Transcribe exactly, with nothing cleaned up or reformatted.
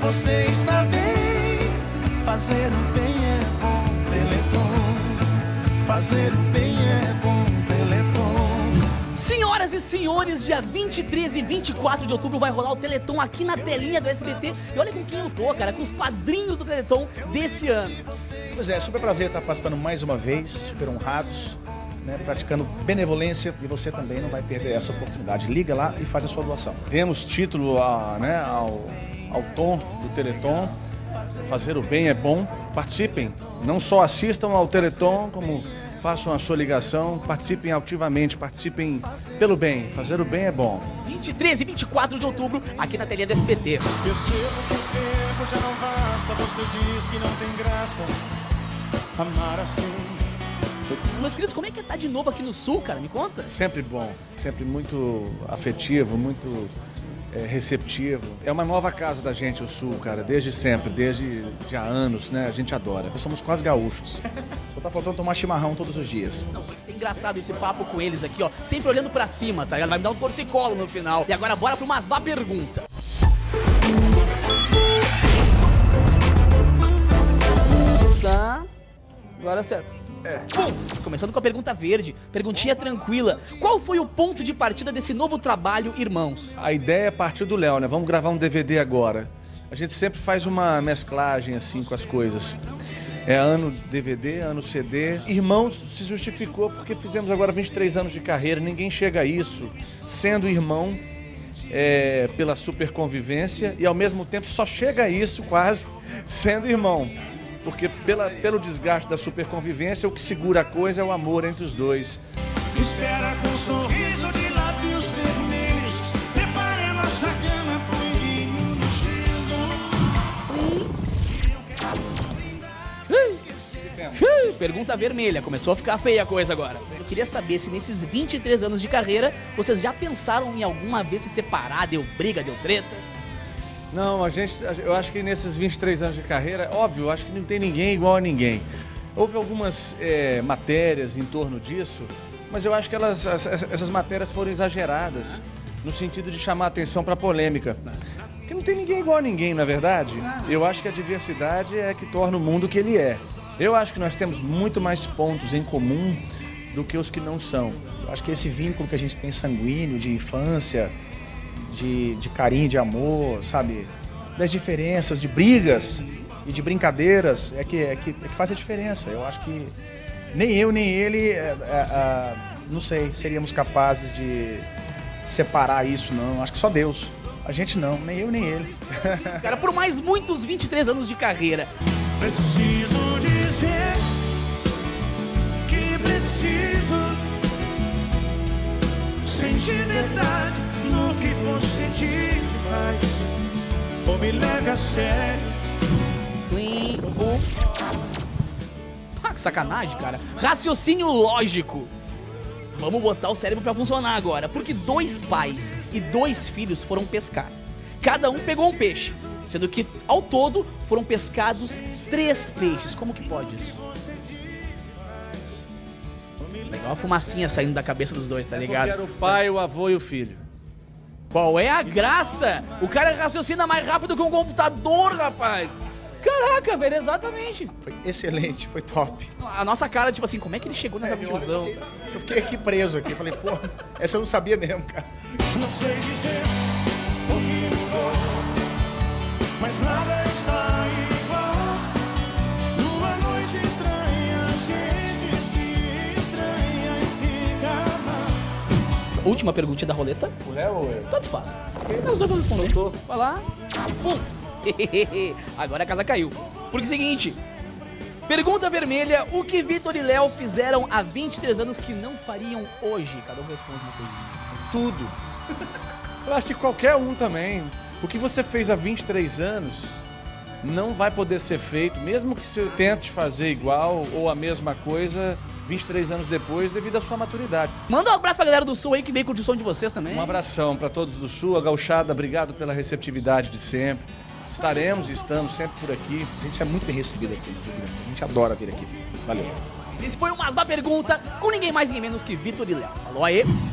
você está bem. Fazer o bem é bom, Teleton. Fazer o bem é bom, Teleton. Senhoras e senhores, dia vinte e três e vinte e quatro de outubro vai rolar o Teleton aqui na telinha do S B T. E olha com quem eu tô, cara, com os padrinhos do Teleton desse ano. Pois é, super prazer estar participando mais uma vez, super honrados, né, praticando benevolência, e você também não vai perder essa oportunidade. Liga lá e faz a sua doação. Demos título a, né, ao, ao tom do Teleton, fazer o bem é bom. Participem, não só assistam ao Teleton, como façam a sua ligação, participem ativamente, participem pelo bem. Fazer o bem é bom. vinte e três e vinte e quatro de outubro, aqui na telinha do S B T. Percebo que o tempo já não passa, você diz que não tem graça amar assim. Meus queridos, como é que tá de novo aqui no Sul, cara? Me conta. Sempre bom, sempre muito afetivo, muito é, receptivo. É uma nova casa da gente, o Sul, cara, desde sempre, desde de há anos, né? A gente adora. Nós somos quase gaúchos. Só tá faltando tomar chimarrão todos os dias. Não, foi engraçado esse papo com eles aqui, ó. Sempre olhando pra cima, tá ligado? Vai me dar um torcicolo no final. E agora bora pro Masbá Pergunta. Tá. Agora certo. É. Bom, começando com a pergunta verde, perguntinha tranquila. Qual foi o ponto de partida desse novo trabalho, Irmãos? A ideia partiu do Léo, né? Vamos gravar um D V D agora. A gente sempre faz uma mesclagem assim com as coisas. É ano D V D, ano C D. Irmãos se justificou porque fizemos agora vinte e três anos de carreira. Ninguém chega a isso sendo irmão é, pela super convivência e ao mesmo tempo só chega a isso quase sendo irmão. Porque pela, pelo desgaste da superconvivência, o que segura a coisa é o amor entre os dois. Espera com um sorriso de lábios vermelhos, prepare a nossa cama, punho no gelo. Pergunta vermelha, começou a ficar feia a coisa agora. Eu queria saber se nesses vinte e três anos de carreira, vocês já pensaram em alguma vez se separar, deu briga, deu treta? Não, a gente, eu acho que nesses vinte e três anos de carreira, óbvio, eu acho que não tem ninguém igual a ninguém. Houve algumas é, matérias em torno disso, mas eu acho que elas, essas matérias foram exageradas, no sentido de chamar atenção para a polêmica. Porque não tem ninguém igual a ninguém, na verdade. Eu acho que a diversidade é que torna o mundo o que ele é. Eu acho que nós temos muito mais pontos em comum do que os que não são. Eu acho que esse vínculo que a gente tem sanguíneo, de infância, De, de carinho, de amor, sabe? Das diferenças, de brigas e de brincadeiras é que, é que, é que faz a diferença. Eu acho que nem eu, nem ele, é, é, é, não sei, seríamos capazes de separar isso, não. Acho que só Deus. A gente não, nem eu, nem ele. Cara, por mais muitos vinte e três anos de carreira. Preciso dizer que preciso sentir verdade no que você diz e faz, ou me leve a sério. Clean, ah, que sacanagem, cara. Raciocínio lógico. Vamos botar o cérebro pra funcionar agora. Porque dois pais e dois filhos foram pescar. Cada um pegou um peixe, sendo que, ao todo, foram pescados três peixes. Como que pode isso? Legal a fumacinha saindo da cabeça dos dois, tá ligado? Era o pai, o avô e o filho. Qual é a graça? O cara raciocina mais rápido que um computador, rapaz. Caraca, velho, exatamente. Foi excelente, foi top. A nossa cara, tipo assim, como é que ele chegou nessa conclusão? Eu, eu fiquei aqui preso aqui, falei, pô, essa eu não sabia mesmo, cara. Não sei dizer o que mudou, mas nada está igual. Numa noite estranha, a gente se estranha e fica mal. Última perguntinha da roleta. O Léo ou eu? Tanto faz. Nós dois vamos responder. Tô. Vai lá. Pum. Agora a casa caiu. Porque é o seguinte, pergunta vermelha, o que Vitor e Léo fizeram há vinte e três anos que não fariam hoje? Cada um responde uma coisa. Tudo. Eu acho que qualquer um também. O que você fez há vinte e três anos não vai poder ser feito, mesmo que você tente fazer igual ou a mesma coisa vinte e três anos depois, devido à sua maturidade. Manda um abraço pra galera do Sul aí que veio curtir o som de vocês também. Um abração para todos do Sul, a gauchada, obrigado pela receptividade de sempre. Estaremos e estamos sempre por aqui. A gente é muito bem recebido aqui no Rio Grande. A gente adora vir aqui. Valeu. Esse foi o Masbá Pergunta com ninguém mais ninguém menos que Vitor e Léo. Falou aí.